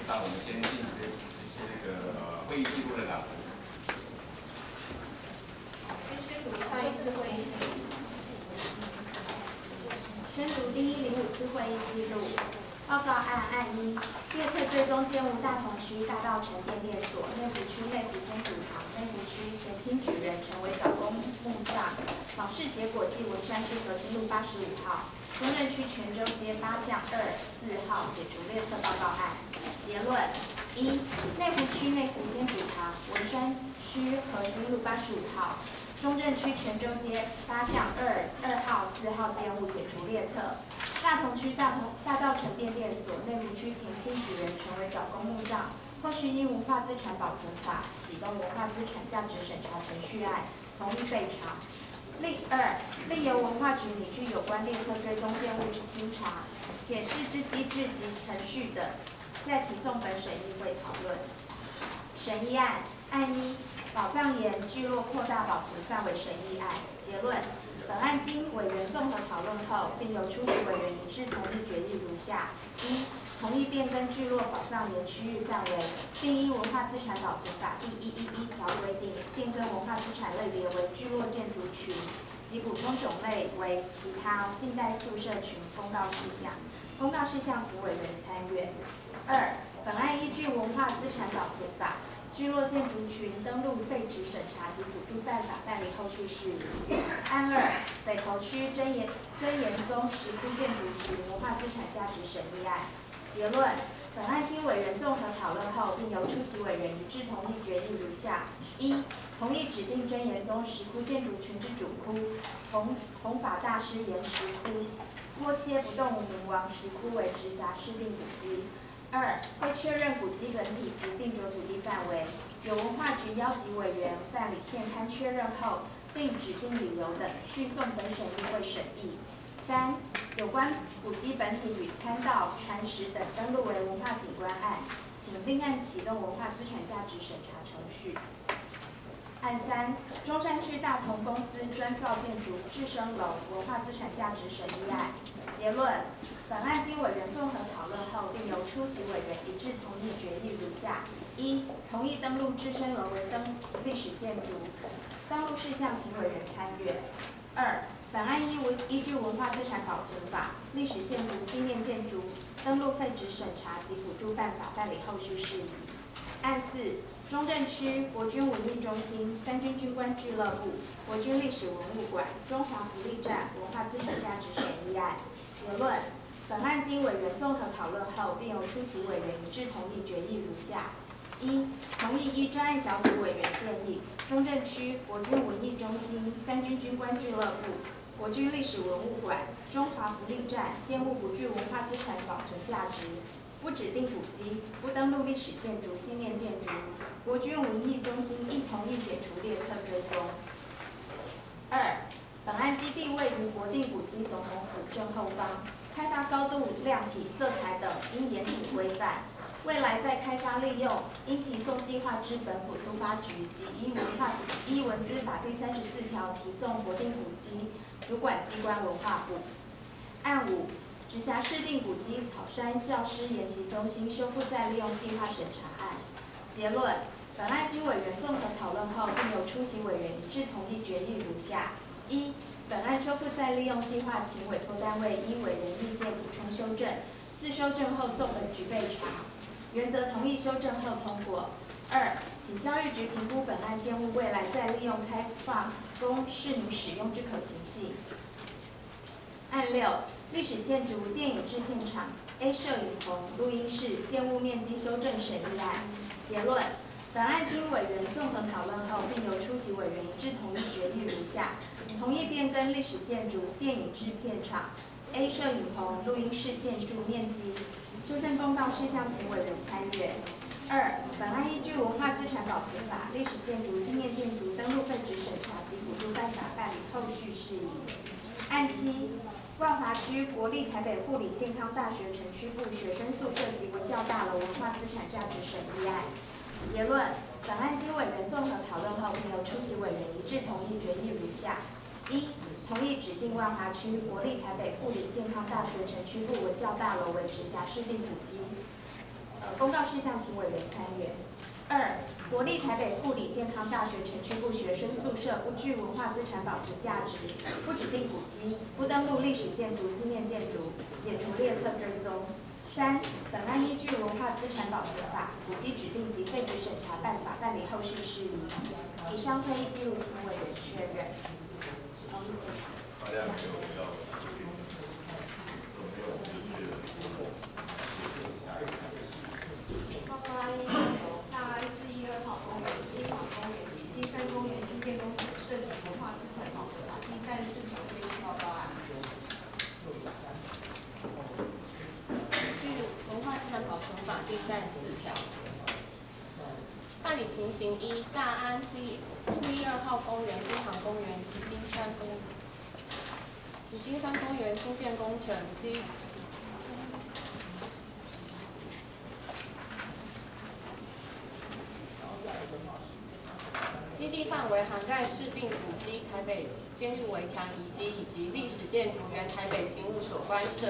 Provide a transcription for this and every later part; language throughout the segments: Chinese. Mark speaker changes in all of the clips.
Speaker 1: 上，我们先进行一些那个会议记录的朗读。
Speaker 2: 先宣读上一次会议记录。
Speaker 3: 宣读第105次会议记录。报告案1，列册追踪建物大同区大道城变电所内湖区内湖天主堂内湖区前亲举人成为找公墓葬，考试结果继文山区核心路85号、中正区泉州街8巷2、4号解除列册报告案。结论：1、内湖区内湖天主堂、文山区核心路85号、中正区泉州街8巷2号、4号建物解除列册。大同区大道城变电所内湖区前亲举人成为找公墓葬，后续依文化资产保存法启动文化资产价值审查程序案，同意备查。另由文化局拟具有关列册追踪建物之清查、检视之机制及程序等，再提送本审议会讨论。审议案1，宝藏岩聚落扩大保存范围审议案。结论：本案经委员综合讨论后，并由出席委员一致同意决议如下：1、同意变更聚落宝藏岩区域范围，并依文化资产保存法第111条规定，变更文化资产类别为聚落建筑群及补充种类为其他现代宿舍群公告事项。公告事项请委员参阅。2、本案依据文化资产保存法、聚落建筑群登录废止审查及辅助办法办理后续事宜。案2，北投区真言宗石窟建筑群文化资产价值审议案。结论：本案经委员综合讨论后，并由出席委员一致同意决议如下：1、同意指定真言宗石窟建筑群之主窟弘法大师岩石窟郭切不动明王石窟为直辖市定古迹。2、会确认古迹本体及定着土地范围，由文化局邀集委员办理现勘确认后，并指定理由等，续送本审议会审议。3、有关古迹本体与参道、传石等登录为文化景观案，请另案启动文化资产价值审查程序。案3，中山区大同公司专造建筑智生楼文化资产价值审议案。结论：本案经委员综合讨论后，并由出席委员一致同意决议如下：1、同意登录智生楼为历史建筑，登录事项请委员参阅。2、本案依据文化资产保存法、历史建筑、纪念建筑登录废止审查及辅助办法办理后续事宜。案4，中正区国军文艺中心、三军军官俱乐部、国军历史文物馆、中华福利站文化资产价值审议案。结论：本案经委员综合讨论后，并由出席委员一致同意决议如下：1、同意依专案小组委员建议，中正区国军文艺中心、三军军官俱乐部、国军历史文物馆、中华福利站建物不具文化资产保存价值，不指定古迹，不登录历史建筑、纪念建筑，国军文艺中心亦同意解除列册追踪。2、本案基地位于国定古迹总统府正后方，开发高度、量体、色彩等应严谨规范。未来在开发利用，应提送计划至本府都发局及依文资法第34条提送国定古迹主管机关文化部。案5，直辖市定古迹草山教师研习中心修复再利用计划审查案。结论：本案经委员综合讨论后，并由出席委员一致同意决议如下：1、本案修复再利用计划，请委托单位依委员意见补充修正，4修正后送本局备查，原则同意修正后通过。2、请教育局评估本案建物未来再利用开放供市民使用之可行性。案6，历史建筑电影制片厂 A 摄影棚、录音室建物面积修正审议案。结论：本案经委员综合讨论后，并由出席委员一致同意决议如下：同意变更历史建筑电影制片厂 A 摄影棚、录音室建筑面积，修正公告事项请委员参阅。2、本案依据文化资产保存法、历史建筑、纪念建筑登录废止审查及辅助办法办理后续事宜。案7，万华区国立台北护理健康大学城区部学生宿舍及文教大楼文化资产价值审议案。结论：本案经委员综合讨论后，并由出席委员一致同意决议如下：1、同意指定万华区国立台北护理健康大学城区部文教大楼为直辖市定古迹。 公告事项，请委员参阅。2、国立台北护理健康大学城区部学生宿舍不具文化资产保存价值，不指定古迹，不登录历史建筑、纪念建筑，解除列册追踪。3、本案依据文化资产保存法、古迹指定及废止审查办法办理后续事宜。以上会议记录，请委员确认。
Speaker 1: 大家没有要确定的，有没有持续的？
Speaker 2: 报告案一大安412号公园、金华公园及金山公园新建工程涉及文化资产保存法第34条规定报告案。
Speaker 4: 据文化资产保存法第34条，办理情形一：大安412号公园、金航公园及金山公园新建工程及基地范围涵盖市定古迹、台北监狱围墙遗迹以及历史建筑原台北刑务所官舍。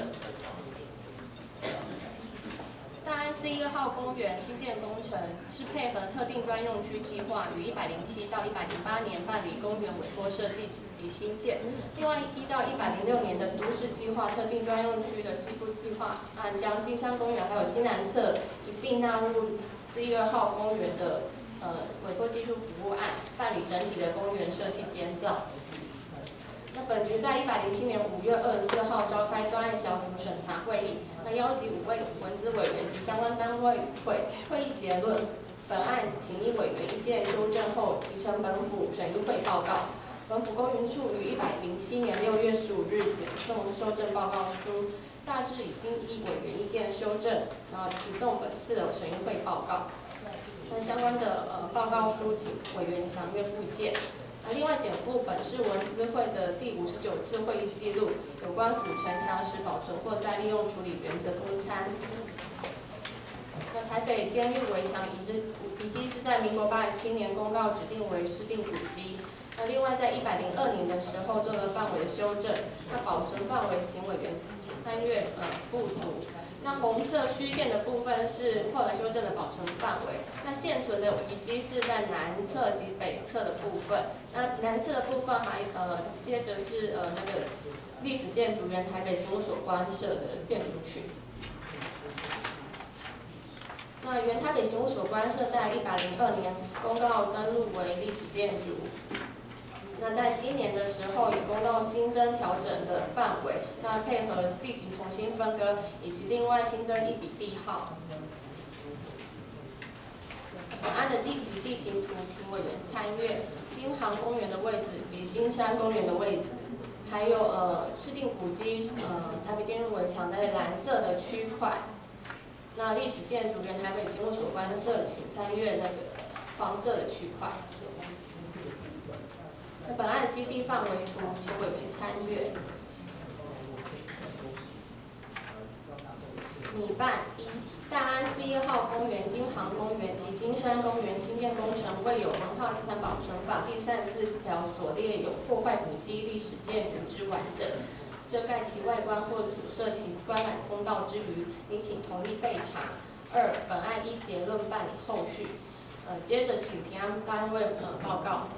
Speaker 4: 大安412号公园新建工程是配合特定专用区计划，于107到108年办理公园委托设计及新建。另外，依照106年的都市计划特定专用区的西部计划案，将金山公园还有西南侧一并纳入412号公园的委托技术服务案，办理整体的公园设计监造。那本局在107年5月24号召开专案小组审查会议，那邀集5位文资委员及相关单位会议结论，本案请依委员意见修正后提呈本府审议会报告。本府公园处于107年6月15日检送修正报告书，大致已经依委员意见修正，然后提送本次的审议会报告。那相关的报告书，请委员详阅附件。另外，简附本市文资会的第59次会议记录，有关古城墙石保存或再利用处理原则供参。那台北监狱围墙遗迹是在民国87年公告指定为市定古迹。那另外，在102年的时候做了范围修正，那保存范围请委员参阅附图。那红色虚线的部分是后来修正的保存范围。那现存的遗迹是在南侧及北侧的部分。那南侧的部分还接着是那个历史建筑原台北刑务所官舍的建筑群。那原台北刑务所官舍在102年公告登录为历史建筑。那在今年的时候，也公告新增调整的范围，那配合地籍重新分割，以及另外新增一笔地号。本案的地籍地形图，请委员参阅金航公园的位置及金山公园的位置，还有市定古迹台北监狱围墙在蓝色的区块。那历史建筑原台北刑务所官舍，请参阅那个黄色的区块。本案基地范围图，请委员参阅。拟办一，大安412号公园、金航公园及金山公园新建工程未有文化资产保存法第34条所列有破坏古迹历史建筑之完整，遮盖其外观或阻塞其观览通道之余，拟请同意备查。2，本案依结论办理后续。接着请提案单位报告。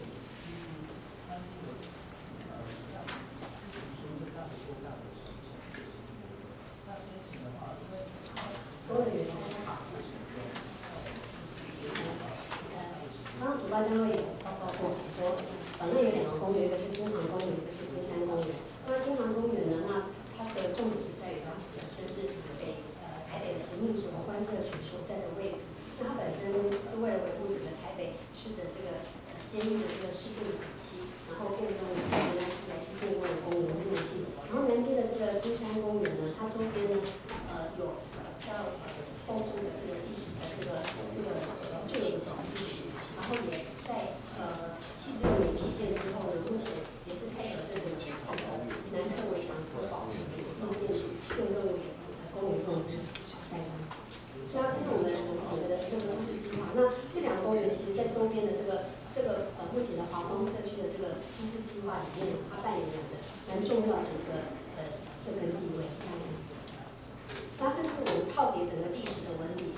Speaker 5: 各位委员大家好。刚刚主办单位有报告过，说本案有2个公园，一个是金航公园，一个是金山公园。那金航公园呢，那它的重点在于它本身是台北的刑务所官舍区所在的位置。那它本身是为了维护整个台北市的这个监狱的这个市定古迹，然后变动原来去变动的公园目的。然后南边的这个金山公园呢，它周边呢有比较丰富的这个历史的这个旧的古迹，然后也在76年批建之后呢，目前也是配合这个南侧围墙所保持住，并动公园用地。下一张。那这是我们整个的这个都市计划。那这2个公园其实在周边的这个目前的华光社区的这个都市计划里面，它扮演了蛮重要的一个角色跟地位。下一张。那这是我们套叠整个历史的纹理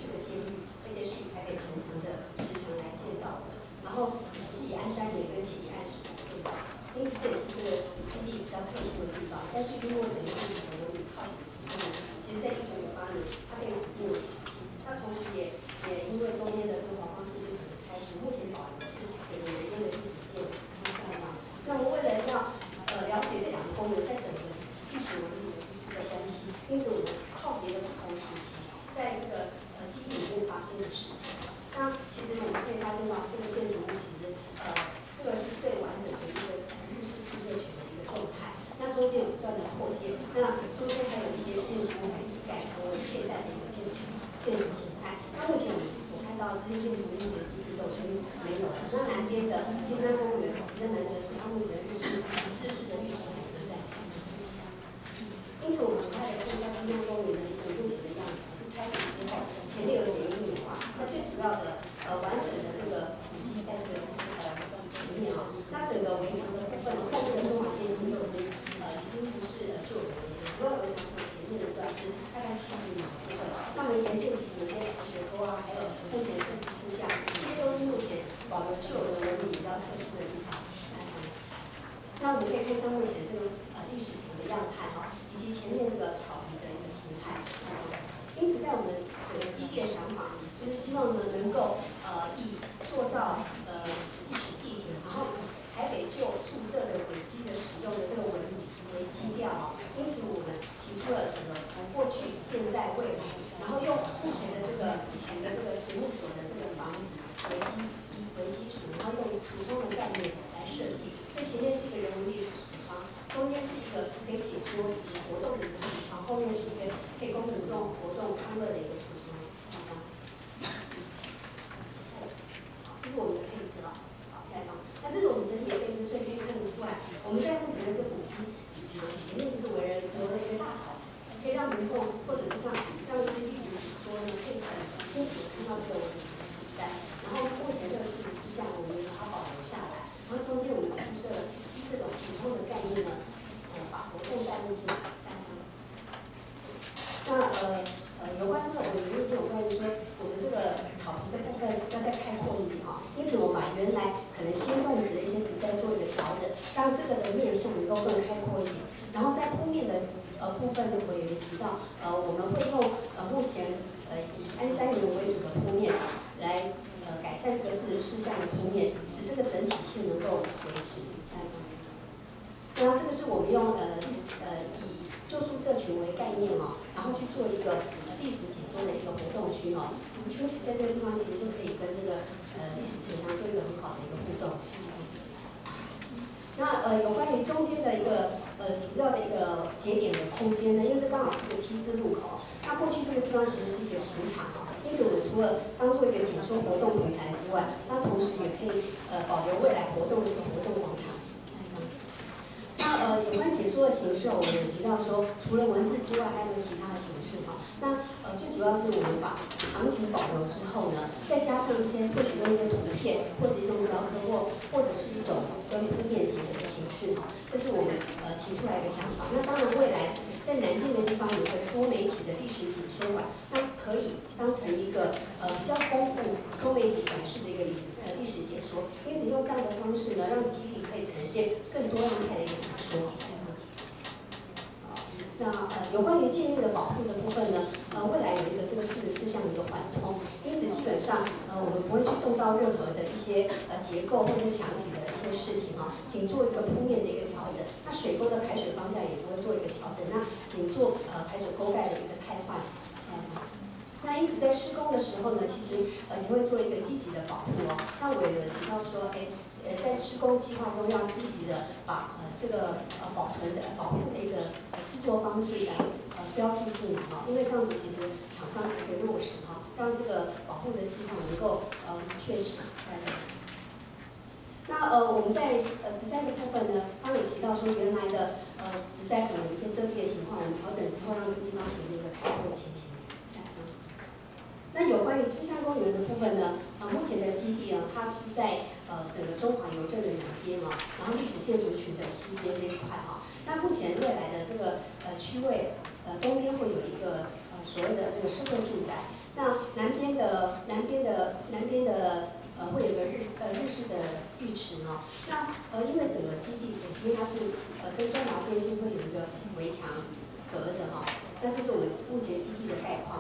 Speaker 5: 是个监狱，而且是以台北城墙的石墙来建造的，然后是以安山岩跟奇里岸石来建造的，因此这也是这个基地比较特殊的地方。但是经过整个历史的文明考古之后呢，其实在1998年它被指定为古迹，那同时也因为中间的这个黄光事件整个拆除，目前保留的是整个南边的历史建筑。那么为了要了解这两个公园在整个历史文明的关系，因此我们靠别的不同时期，在这个基地里面发生的事情。那其实我们可以发现到，这个建筑物其实这个是最完整的一个日式宿舍群的一个状态。那中间有不断的扩建，那中间还有一些建筑物改成为现代的一个建筑形态。那目前我们所看到这些建筑物的基地都是没有的。那南边的金山公园，比较难得是它目前的日式的浴室还存在。因此，我们来看一下金山公园的一个目前的样子。是拆除之后，前面有简易绿化，那最主要的完整的这个古迹在这个前面啊。那整个围墙的部分，后面的中华电信都已经不是旧的围墙，主要围墙从前面的段是大概70米的部分。那么沿线其实有些水沟啊，还有目前44项，这些都是目前保留旧的文明比较特殊的地方。那我们可以看一下目前这个历史墙的样态哈，以及前面这个草皮的一个形态。因此，在我们整个基地的想法，就是希望呢能够以塑造历史地景，然后以台北旧宿舍的轨迹的使用的这个文理为基调啊。因此，我们提出了整个从过去、现在、未来，然后用目前的以前的这个刑务所的这个房子为基础，然后用橱窗的概念来设计。所以前面是一个人文历史橱窗，中间是一个可以解说以及活动的一个橱窗，后面是一个可以供民众活动康乐的一个橱窗。好，这是我们的配置了。好，下一张。那这是我们整体的配置，所以可以看得出来，我们在目前的这个古迹前面就是围了留了一个大草，可以让民众或者是让一些历史解说呢，可以很清楚的看到这个文景的所在。然后目前这个44项我们也把它保留下来，然后中间我们铺设了这种普通的概念呢，把活动带入进来。下一张。那有关这个我们意见有关于说，我们这个草皮的部分要再开阔一点哈，因此我把原来可能先种植的一些植栽做一个调整，让这个的面向能够更开阔一点。然后在铺面的部分呢，我也提到我们会用目前以安山岩为主的铺面来改善这个44项的铺面，使这个整体性能够维持。下一张。那这个是我们用以旧宿舍群为概念哦，然后去做一个历史解说的一个活动区哦。因此在这个地方其实就可以跟这个历史讲堂做一个很好的一个互动。那有关于中间的一个主要的一个节点的空间呢，因为这刚好是个 T 字路口，那过去这个地方其实是一个刑场哦，因此我们除了当做一个解说活动平台之外，那同时也可以保留未来活动的一个活动广场。那有关解说的形式，我们有提到说，除了文字之外，还有没有其他的形式哈？那最主要是我们把场景保留之后呢，再加上一些或许用一些图片，或是一种雕刻或者是一种跟铺面结合的形式哈，这是我们提出来的想法。那当然未来在南边的地方有个多媒体的历史解说馆，那可以当成一个比较丰富多媒体展示的一个历史解说。因此用这样的方式呢，让基地可以呈现更多样态的一个解说。那有关于建立的保护的部分呢，未来有一个这个44项的一个缓冲，因此基本上我们不会去动到任何的一些结构或者是墙体的一些事情啊，仅做一个铺面的一个调整。那水沟的排水方向也不会做一个调整，那仅做排水沟盖的一个汰换。那因此在施工的时候呢，其实也会做一个积极的保护哦。那我也有提到说，在施工计划中要积极的把这个保护的一个施作方式来标注进来哈，因为这样子其实厂商才可以落实哈，让这个保护的计划能够确实。那我们在植栽的部分呢，刚有提到说原来的植栽可能有一些遮蔽的情况，我们调整之后让这个地方形成一个开阔情形。那有关于金山公园的部分呢，目前的基地呢，它是在整个中华邮政的南边啊，然后历史建筑群的西边这一块啊。那目前未来的这个区位，东边会有一个所谓的这个社会住宅， 那南边的会有一个日式的浴池哦。那因为整个基地因为它是跟中华电信会有一个围墙隔着哈。那这是我们目前基地的概况。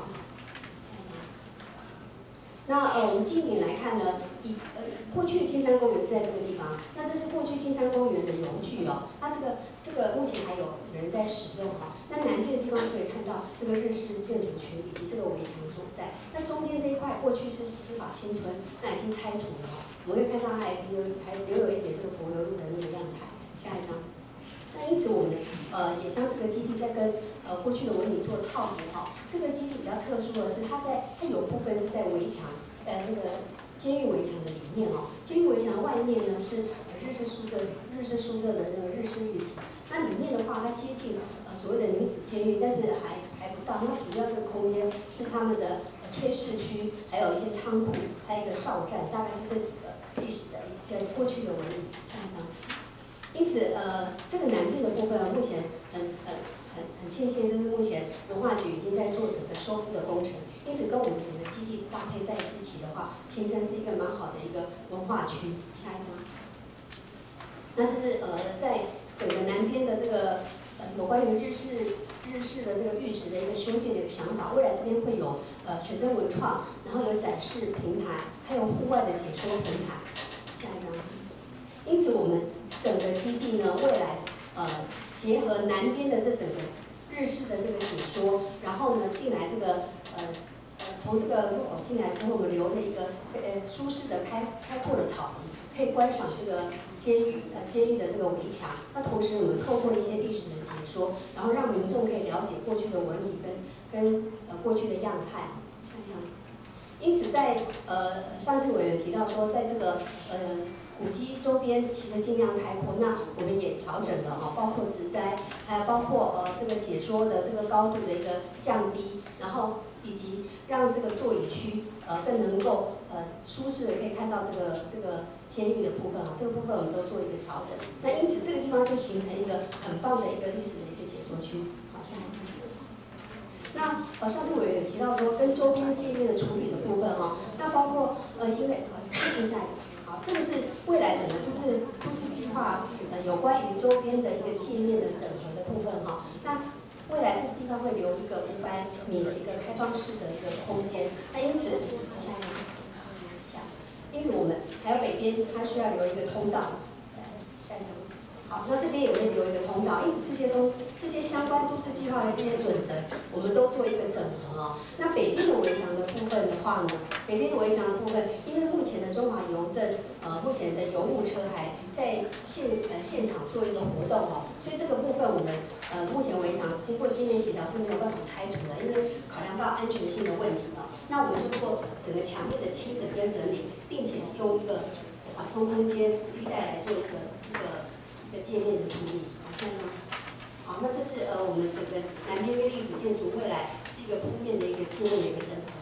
Speaker 5: 那我们近年来看呢，过去金山公园是在这个地方，那这是过去金山公园的游具哦。那这个目前还有人在使用哈。那南边的地方就可以看到这个日式建筑群以及这个围墙所在。那中间这一块过去是司法新村，那已经拆除了哈。我们会看到还留有一点这个柏油路的那个样态。下一张。那因此我们也将这个基地在跟过去的文明做套合哈。这个基地比较特殊的是，它有部分是在围墙那个监狱围墙的里面哦。监狱围墙的外面呢是日式宿舍的那个日式浴池。那里面的话，它接近所谓的女子监狱，但是还不到。那主要这个空间是他们的炊事区，还有一些仓库，还有一个哨站，大概是这几个历史的过去的文明。下一张。因此，这个南边的部分，目前很庆幸，就是目前文化局已经在做整个修复的工程。因此，跟我们整个基地搭配在一起的话，形成是一个蛮好的一个文化区。下一张。那是在整个南边的这个有关于日式的这个浴池的一个修建的一个想法。未来这边会有学生文创，然后有展示平台，还有户外的解说平台。下一张。因此，我们整个基地呢，未来结合南边的这整个日式的这个解说，然后呢进来这个从这个入口进来之后，我们留了一个舒适的开阔的草坪，可以观赏这个监狱的这个围墙。那同时我们透过一些历史的解说，然后让民众可以了解过去的文理跟过去的样态。下一张。因此在上次委员提到说，在这个古迹周边其实尽量开阔，那我们也调整了哈，包括植栽，还有包括这个解说的这个高度的一个降低，然后以及让这个座椅区更能够舒适的可以看到这个监狱的部分啊，这个部分我们都做一个调整。那因此这个地方就形成一个很棒的一个历史的一个解说区。好，下一张。那上次委员有提到说跟周边界面的处理的部分哈，那包括因为接下来。好，这个是未来整个都市计划有关于周边的一个界面的整合的部分哈。那未来这个地方会留一个500米的一个开放式的一个空间。那因此，下一个，因此我们还有北边它需要留一个通道。下一个。好，那这边也会留一个通道，因此这些相关都市计划的这些准则，我们都做一个整合哦。那北边的围墙的部分的话呢，北边的围墙的部分，因为目前的中华邮政目前的邮务车还在现场做一个活动哦，所以这个部分我们目前围墙经过界面协调是没有办法拆除的，因为考量到安全性的问题哦。那我们就做整个墙面的清整跟整理，并且用一个缓冲空间绿带来做一个界面的处理。好，下一张。好，那这是我们整个南边的历史建筑未来是一个铺面的一个界面的一个整合。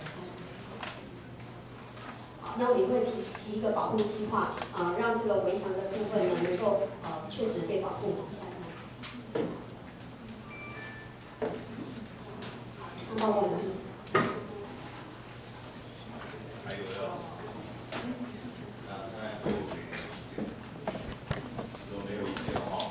Speaker 5: 好，那我们也会提一个保护计划，让这个围墙的部分呢能够确实被保护。下一张。上报告完毕。
Speaker 1: 还有要，如果没有意见的话，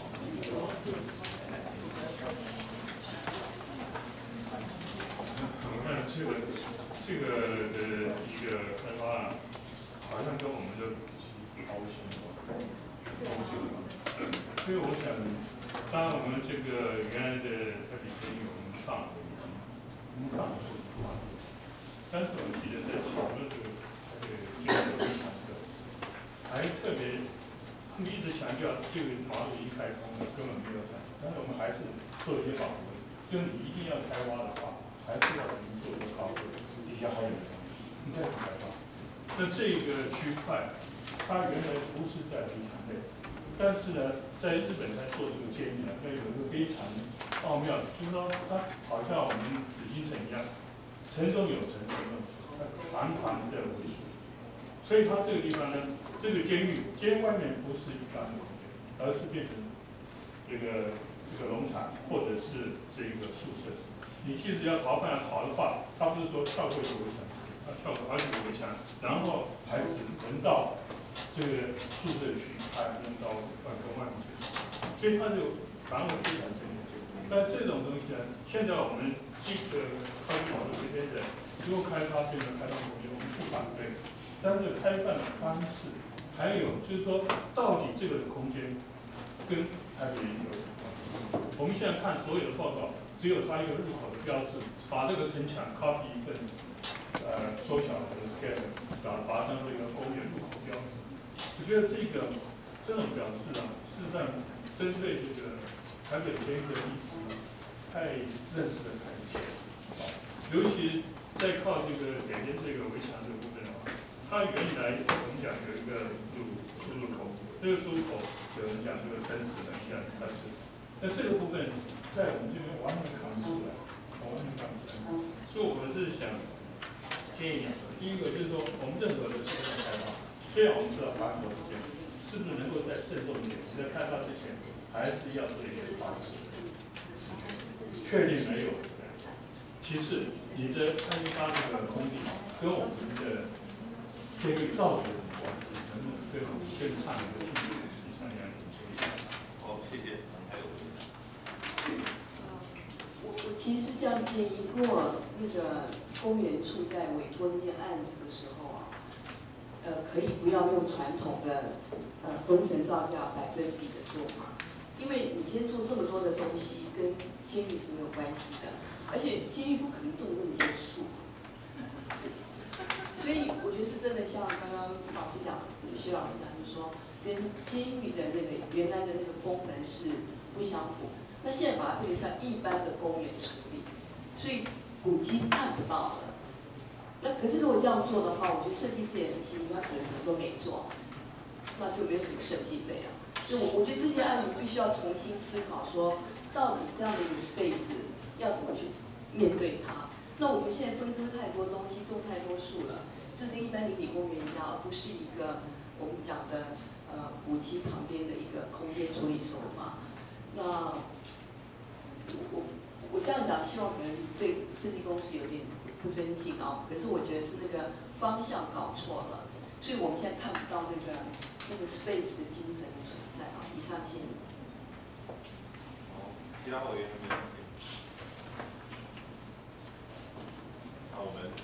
Speaker 6: 我看这个的一个开发案，好像跟我们的高雄，所以我想，当然我们这个原来的台北监狱我们上了已经上了但是我记得在讨论这个监狱的围墙时，还特别他们一直强调这个马路已经开通了，根本没有拆，但是我们还是做一些保护，就是你一定要开挖的话，还是要做一个考核，底下还有东西，你再开发。那这个区块，它原来不是在围墙内，但是呢，在日本在做这个监狱呢，那有一个非常奥妙的，就是说它好像我们紫禁城一样，城中有城，城中有城，它团团的为数。所以它这个地方呢，这个监外面不是一般的空间，而是变成这个农场或者是这个宿舍。你即使要逃犯逃的话，他不是说跳过一个围墙， 跳过好几个围墙，然后还只能到这个宿舍区，还能到跟外面去，所以它就范围非常深。但这种东西呢，现在我们这个靠近网络这边的，如果开发这个开放空间，我们不反对，但是开放的方式，还有就是说，到底这个空间跟台北有什么关系？我们现在看所有的报道，只有它一个入口的标志，把这个城墙 copy 一份，缩小的 scale， 把它当做一个公园入口标志。我觉得这种表示啊，事实上针对这个台北监狱的历史太认识的太浅，尤其在靠这个两边这个围墙这个部分的话，它原来我们讲有一个出入口，这个出入口有人讲这个生死人像它是，那这个部分在我们这边完全看不出来，完全看不出来。所以我是想建议两个，第一个就是说，我们任何的现代开发，虽然我们知道8年时间，是不是能够再慎重一点？在开发之前，还是要做一些把握。确定没有。其次，你的开发这个空地跟我们的监狱到底有什么关系？能不能跟上一个以上两种情况？
Speaker 1: 好，谢谢。还有问题？
Speaker 7: 我其实这样建议，如果那个公园处在委托这件案子的时候啊，可以不要用传统的工程造价100%的做法，因为你今天做这么多的东西跟监狱是没有关系的，而且监狱不可能种那么多树，所以我觉得是真的像刚刚老师讲，薛老师讲，就是说跟监狱的那个原来的那个功能是不相符。那现在把它变得像一般的公园处理，所以古迹看不到了。那可是如果这样做的话，我觉得设计师也很辛苦，他可能什么都没做，那就没有什么设计费啊。所以我觉得这些案子必须要重新思考说，到底这样的一个 space 要怎么去面对它。那我们现在分割太多东西，种太多树了，就跟一般邻里公园一样，而不是一个我们讲的古迹旁边的一个空间处理手法。那我这样讲，希望可能对设计公司有点不尊敬啊。可是我觉得是那个方向搞错了，所以我们现在看不到那个 space 的精神的存在啊。以上建议。
Speaker 1: 好，其他委员有没有问题？那我们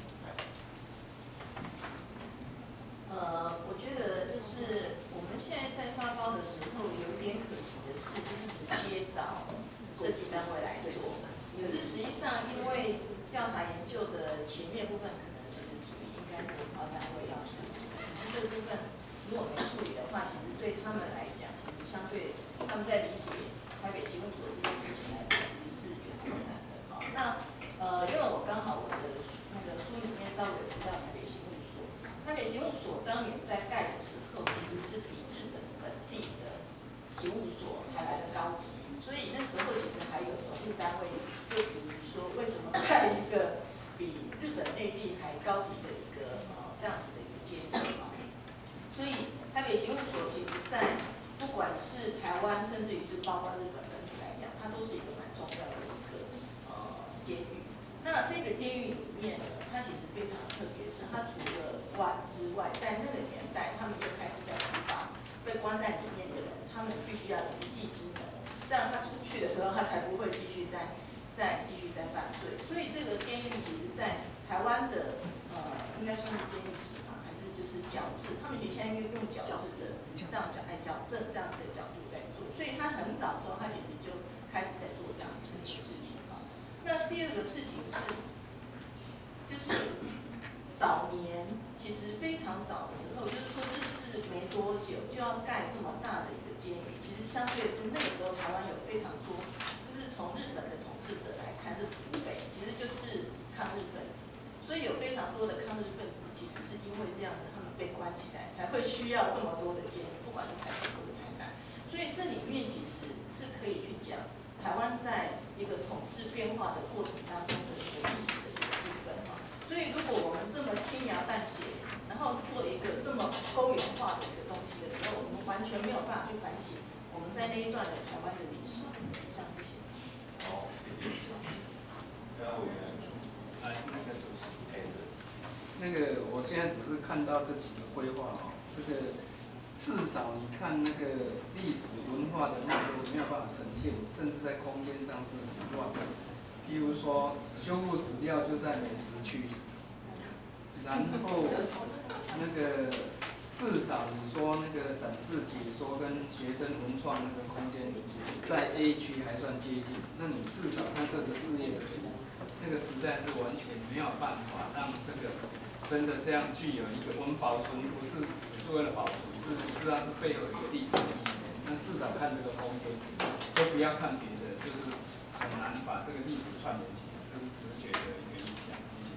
Speaker 2: 我觉得就是我们现在在发包的时候，有一点可惜的是，就是直接找设计单位来做。可是实际上，因为调查研究的前面部分，可能其实属于应该是文化单位要处理。可是这个部分如果没处理的话，其实对他们来讲，其实相对他们在理解台北刑务所这件事情来讲，其实是有困难的。好，那因为我刚好我的那个书里面稍微有提到台北刑务所，台北刑务所当年在盖的时候，其实是比日本本地的刑务所还来得高级，所以那时候其实还有总务单位就质疑说，为什么盖一个比日本内地还高级的一个这样子的一个监狱啊？所以台北刑务所其实在不管是台湾，甚至于是包括日本本土来讲，它都是一个蛮重要的一个监狱。那这个监狱里面呢，它其实非常特别，是它除了关之外，在那个年代，他们就开始在提拔被关在里面的人，他们必须要有一技之能，这样他出去的时候，他才不会继续再犯罪。所以这个监狱其实在台湾的应该算是监狱史嘛，还是就是矫治，他们其实现在用矫治的这样讲矫正这样子的角度在做，所以他很早的时候，他其实就开始在做这样子的一个事情啊。那第二个事情是，就是早年其实非常早的时候，就是说日治没多久就要盖这么大的一个监狱，其实相对是那个时候台湾有非常多，就是从日本的统治者来看是土匪，其实就是抗日分子，所以有非常多的抗日分子，其实是因为这样子他们被关起来，才会需要这么多的监狱，不管是台北或者台南，所以这里面其实是可以去讲台湾在一个统治变化的过程当中的一个历史的一个部分哈。所以如果我们这么轻描淡写，然后做一个这么公园化的一个东西的时候，我们完全没有办法去反省我们在那一段的台湾的历史。以上这些。
Speaker 1: 好，谢谢。其他委员，那个
Speaker 8: 看到这几个规划哦，这个至少你看那个历史文化的脉络没有办法呈现，甚至在空间上是很乱的。譬如说，修复史料就在美食区，然后那个至少你说那个展示解说跟学生文创那个空间在 A 区还算接近，那你至少看24页的图，那个实在是完全没有办法让这个真的这样具有一个文保存，不是只是为了保存，是实际上是背后有一个历史意义。那至少看这个空间，都不要看别的，就是很难把这个历史串联起来，这是直觉的一个印象。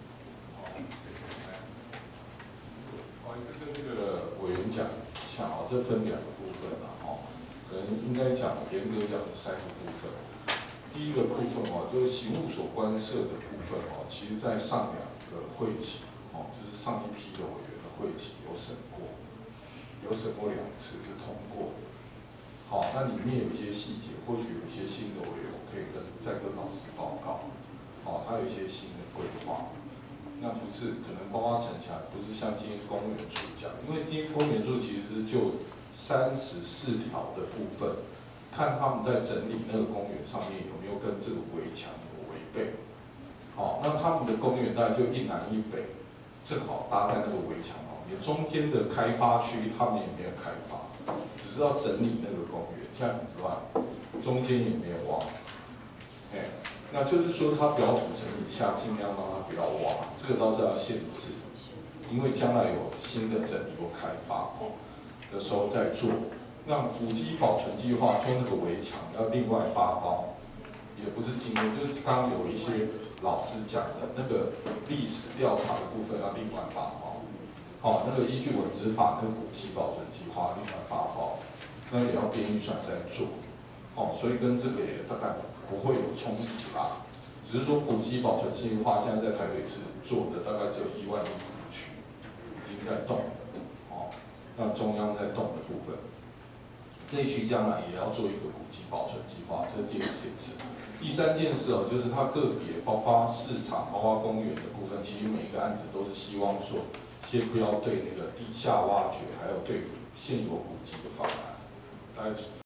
Speaker 1: 这跟这个委员讲一下啊，这分2个部分啊，可能应该讲严格讲是3个部分。第一个部分就是刑务所官设的部分其实在上2个会期就是上一批的委员的会期有审过2次是通过的。好，那里面有一些细节，或许有一些新的委员可以再跟老师报告。它有一些新的规划。那不是可能包括陈强，不是像今天公园处讲，因为今天公园处其实是就34条的部分，看他们在整理那个公园上面有没有跟这个围墙有违背。那他们的公园大概就一南一北，正好搭在那个围墙旁边，中间的开发区他们也没有开发，只是要整理那个公园，这样子外，中间也没有挖。那就是说，它表土层以下尽量让它不要挖，这个倒是要限制，因为将来有新的整理或开发的时候再做。那古迹保存计划就那个围墙要另外发包，也不是今天，就是刚刚有一些老师讲的那个历史调查的部分要另外发包。那个依据文资法跟古迹保存计划另外发包，那也要编预算再做。所以跟这个也大概不会有冲突啦，只是说古迹保存计划现在在台北市做的大概只有1万1户区，已经在动了，那中央在动的部分，这一区将来也要做一个古迹保存计划，这是第2件事。第3件事就是它个别包括市场、包括公园的部分，其实每一个案子都是希望说，先不要对那个地下挖掘，还有对现有古迹的妨碍。大概